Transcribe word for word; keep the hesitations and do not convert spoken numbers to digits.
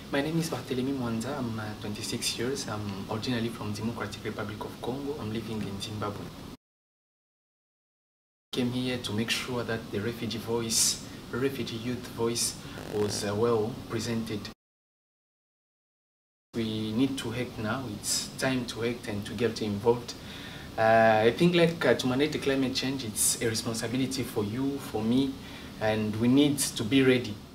My name is B Mwanza. I'm uh, twenty-six years. I'm originally from Democratic Republic of Congo. I'm living in Zimbabwe. I came here to make sure that the refugee voice, the refugee youth voice was uh, well presented. We need to act now. It's time to act and to get involved. Uh, I think like uh, to manage the climate change, it's a responsibility for you, for me, and we need to be ready.